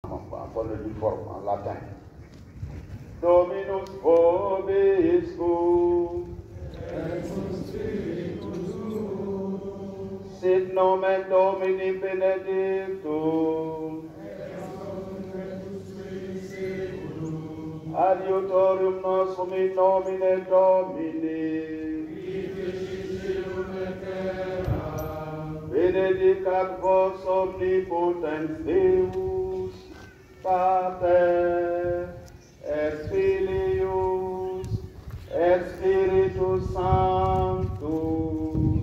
Encore le forme en latin. Dominus vobiscum. Sit nomen Domini benedictum. Adiutorium nostrum in nomine Domini. Benedicat vos omnipotens Deus, Pater, et Filius, et Spiritus Sanctus.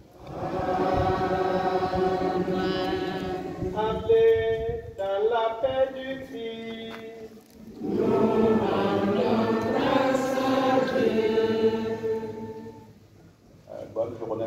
Amen. Allez dans la paix du Christ. Nous rendons grâce à Dieu. Bonne journée.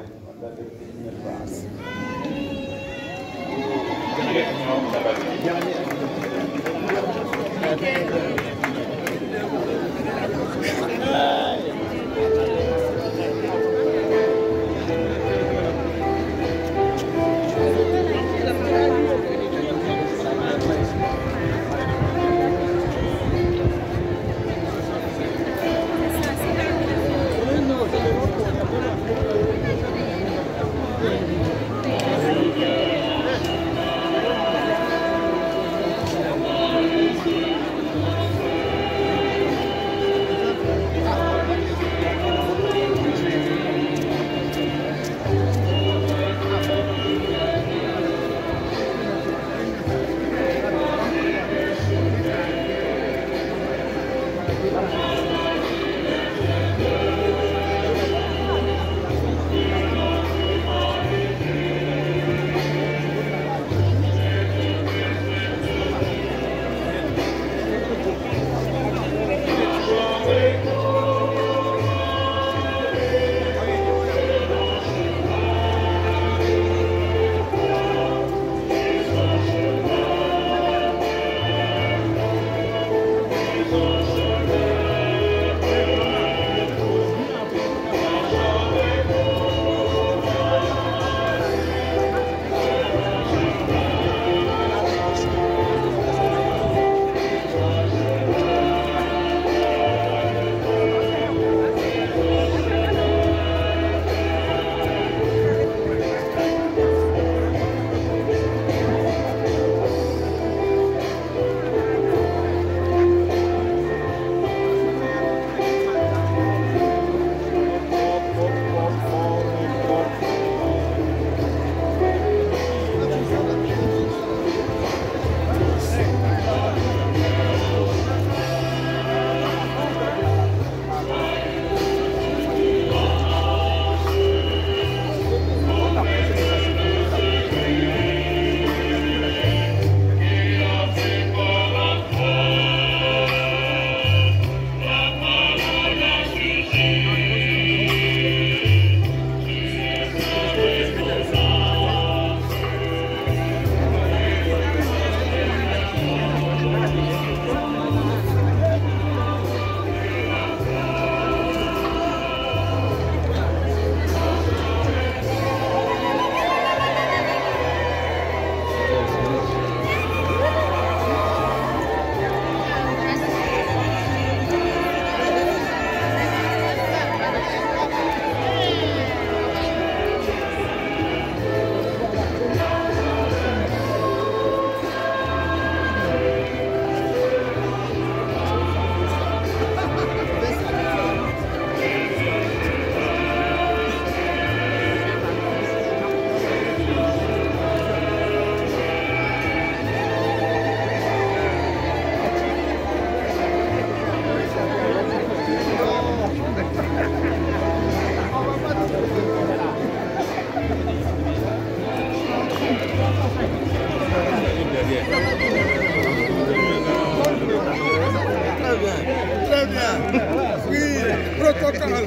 Très bien. Oui, protocole.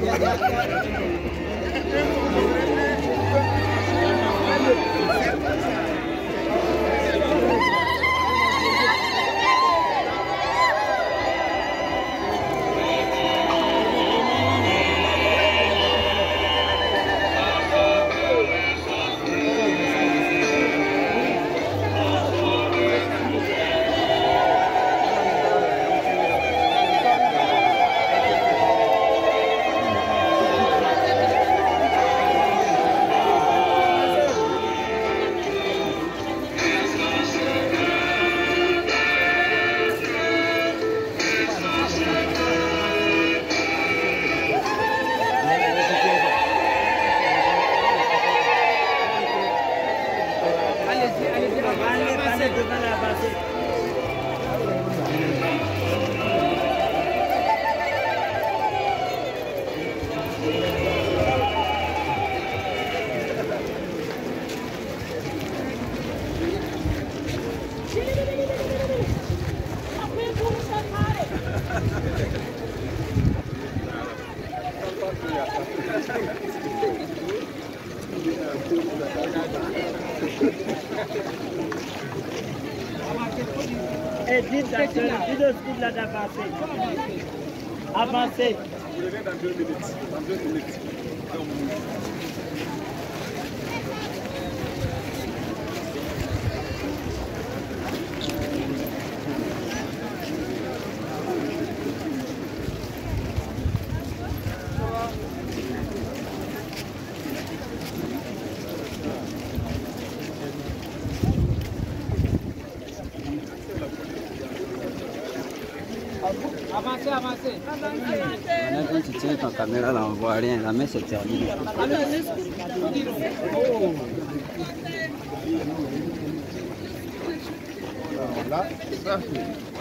Et dites à ce leadership là d'avancer. Avancez. Vous revenez dans 2 minutes. Dans 2 minutes. Avancez, avancez. Quand tu tiens ta caméra là, on voit rien. La main c'est terminé. Là, ça